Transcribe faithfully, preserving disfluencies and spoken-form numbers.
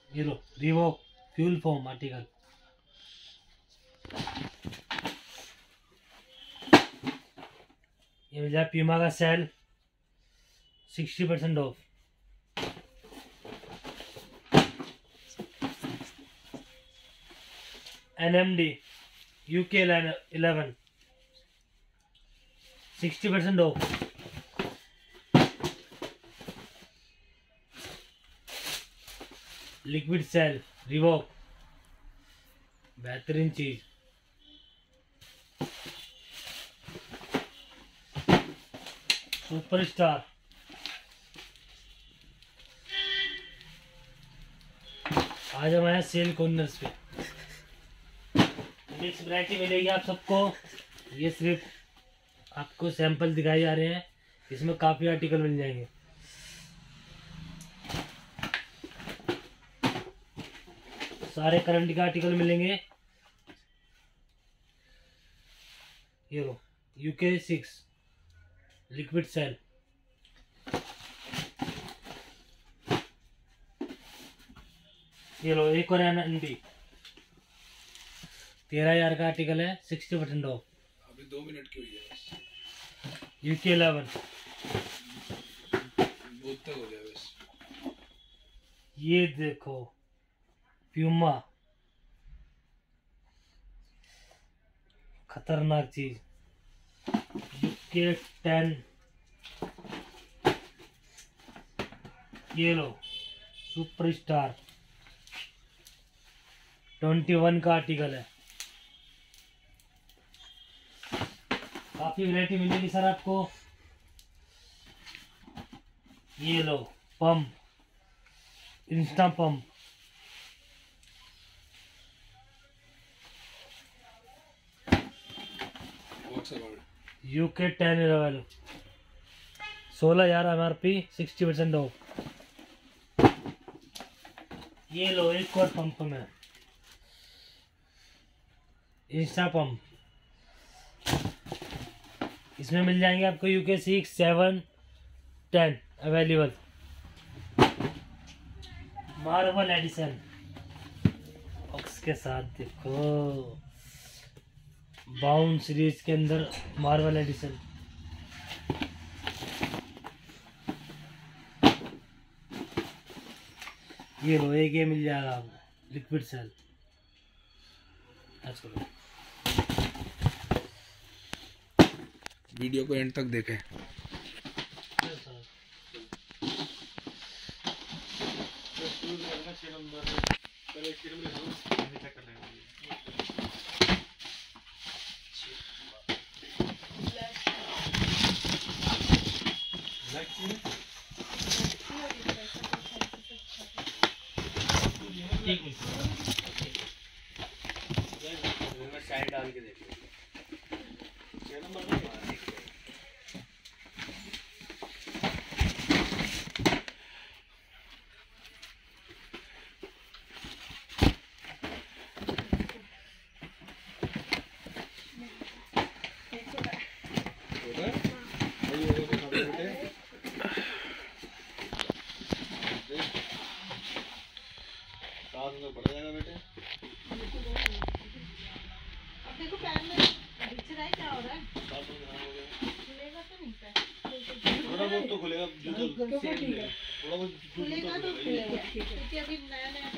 ये लो Reebok fuel foam article. ये मिल जाए प्यूमा का sale sixty percent off. N M D UK eleven sixty percent off. Liquid sale Reebok बेहतरीन चीज। सुपर स्टार आज हम आए सेल कॉर्नर्स पे। मिक्स वैरायटी मिलेगी आप सबको। ये सिर्फ आपको सैंपल दिखाए जा रहे हैं, इसमें काफी आर्टिकल मिल जाएंगे। सारे करंट के आर्टिकल मिलेंगे। ये लो यूके सिक्स लिक्विड सेल। ये लो एक और एन एन डी तेरह हजार का आर्टिकल है, सिक्सटी परसेंट ऑफ। अभी दो मिनट की हुई है बस। यूके इलेवन बहुत तक हो गया बस। ये देखो प्यूमा खतरनाक चीज। यूके टेन ये लो सुपर स्टार ट्वेंटी वन का आर्टिकल है। काफी वैरायटी मिलेगी सर आपको। ये लो pump insta pump UK ten eleven सोलह हजार M R P sixty percent off. ये लो एक और पंप में इंस्टा पंप। इसमें मिल जाएंगे आपको UK six seven ten available. Marvel edition box के साथ देखो बाउंड सीरीज के अंदर मार्वल एडिशन। ये लो एक ये मिल जाएगा आपको लिक्विड सेल। वीडियो को एंड तक देखें। साइड डाल के देखिए। बढ़ जाएगा बेटे। अब देखो पैर में दिख रहा है क्या हो रहा है। खुलेगा तो नहीं पैर। थोड़ा बहुत तो खुलेगा। थोड़ा बहुत खुलेगा तो खुलेगा क्योंकि अभी नया नया